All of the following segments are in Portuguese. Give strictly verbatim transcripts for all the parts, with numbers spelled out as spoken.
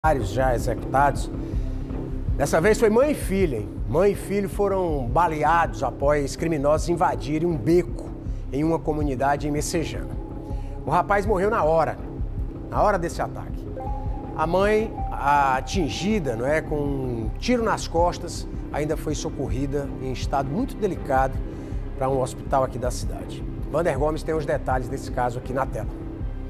Vários já executados. Dessa vez foi mãe e filha, hein? Mãe e filho foram baleados após criminosos invadirem um beco em uma comunidade em Messejana. O rapaz morreu na hora, na hora desse ataque. A mãe, atingida, não é, com um tiro nas costas, ainda foi socorrida em estado muito delicado para um hospital aqui da cidade. Wander Gomes tem os detalhes desse caso aqui na tela.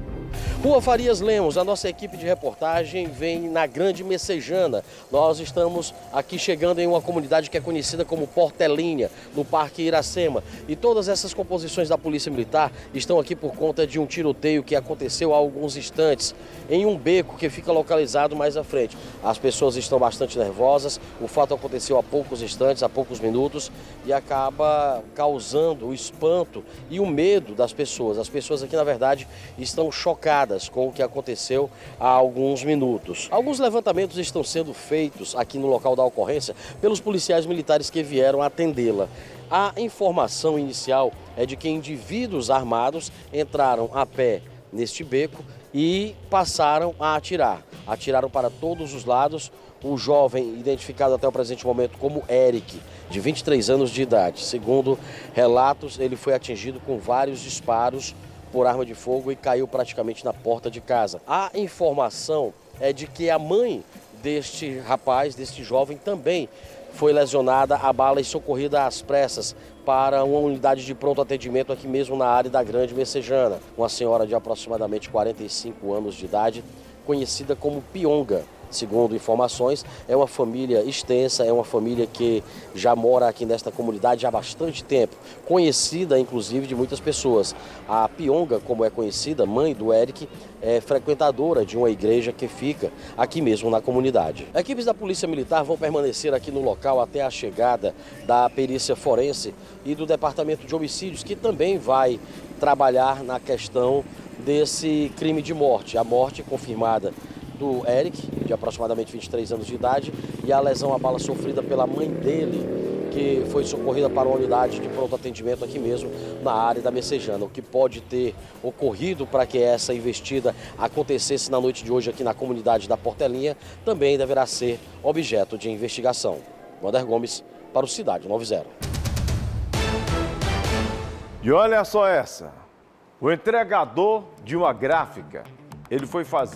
Rua Farias Lemos, a nossa equipe de reportagem vem na Grande Messejana. Nós estamos aqui chegando em uma comunidade que é conhecida como Portelinha, no Parque Iracema. E todas essas composições da Polícia Militar estão aqui por conta de um tiroteio que aconteceu há alguns instantes em um beco que fica localizado mais à frente. As pessoas estão bastante nervosas, o fato aconteceu há poucos instantes, há poucos minutos, e acaba causando o espanto e o medo das pessoas. As pessoas aqui, na verdade, estão chocadas com o que aconteceu há alguns minutos. Alguns levantamentos estão sendo feitos aqui no local da ocorrência pelos policiais militares que vieram atendê-la. A informação inicial é de que indivíduos armados entraram a pé neste beco e passaram a atirar. Atiraram para todos os lados. O jovem, identificado até o presente momento como Eric, de vinte e três anos de idade. Segundo relatos, ele foi atingido com vários disparos por arma de fogo e caiu praticamente na porta de casa. A informação é de que a mãe deste rapaz, deste jovem, também foi lesionada a bala e socorrida às pressas para uma unidade de pronto atendimento aqui mesmo na área da Grande Messejana. Uma senhora de aproximadamente quarenta e cinco anos de idade, conhecida como Pionga. Segundo informações, é uma família extensa, é uma família que já mora aqui nesta comunidade há bastante tempo, conhecida inclusive de muitas pessoas. A Pionga, como é conhecida, mãe do Eric, é frequentadora de uma igreja que fica aqui mesmo na comunidade. Equipes da Polícia Militar vão permanecer aqui no local até a chegada da perícia forense e do Departamento de Homicídios, que também vai trabalhar na questão desse crime de morte, a morte confirmada do Eric, de aproximadamente vinte e três anos de idade, e a lesão à bala sofrida pela mãe dele, que foi socorrida para uma unidade de pronto atendimento aqui mesmo na área da Messejana. O que pode ter ocorrido para que essa investida acontecesse na noite de hoje aqui na comunidade da Portelinha também deverá ser objeto de investigação. Wander Gomes para o Cidade noventa. E olha só essa, o entregador de uma gráfica, ele foi fazer